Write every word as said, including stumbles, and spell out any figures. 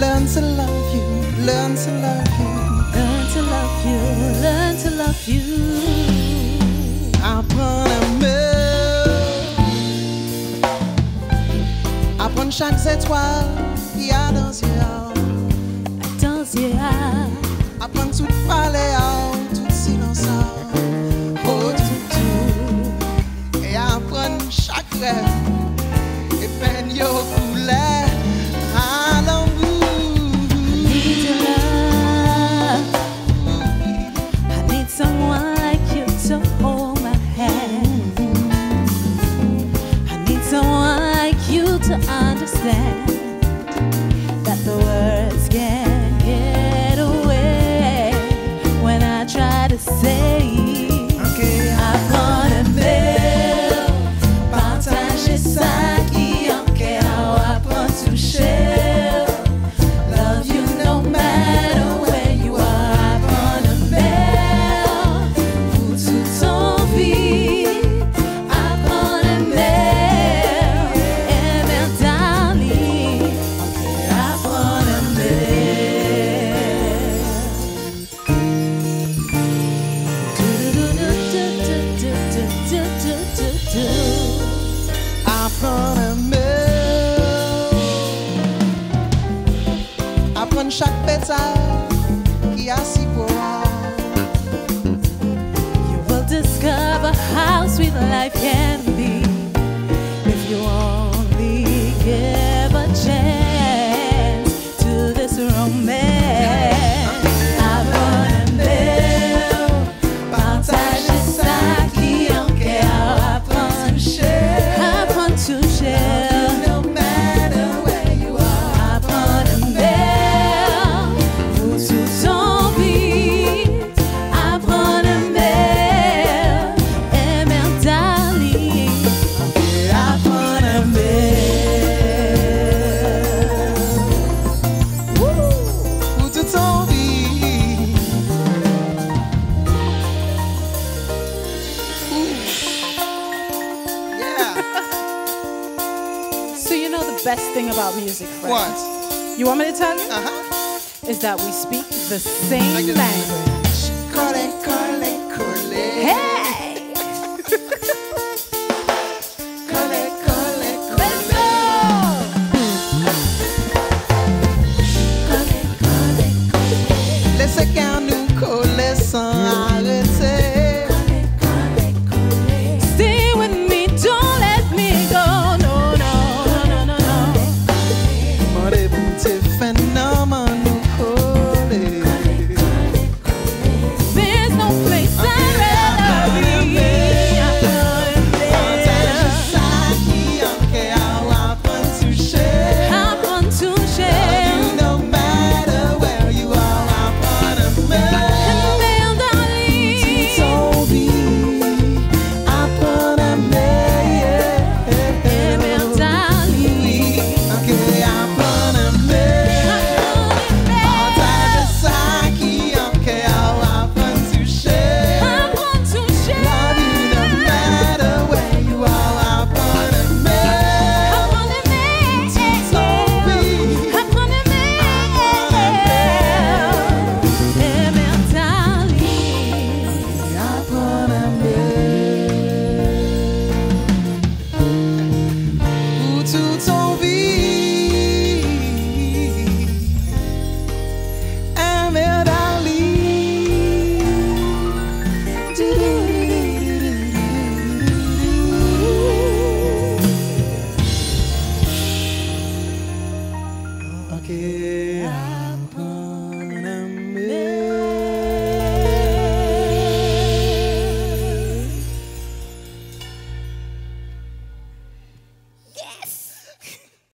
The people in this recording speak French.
learn to love you, learn to love you, learn to love you, learn to love you. Apprends à me, apprends chaque étoile qu'il y a dans yeux, dans yeux, apprends tout parler, tout silence, oh tout tout, et apprends chaque rêve et peine yo couleur. Someone like you to hold my hand. I need someone like you to understand that the words can't get away when I try to say okay. Apprends à me, partager ça qui en qu'est, apprends à toucher. Love you no matter where you are. Chaque pétale qui a si beau. You will discover how sweet life can be if you only give a chance to this romance. Apprends à me, partager ça qui en qu'est, apprends à toucher, apprends à toucher. Best thing about music, friend. What? You want me to tell you? Uh-huh. Is that we speak the same like language. Cole, cole, cole. Hey! Cole, cole, cole. Let's go! Cole, cole, cole. Laissez qu'un nous coller sans arrêter. Cole, cole, cole. Stay with me, don't let me go. No, no, no, no, no, no. What if it's no?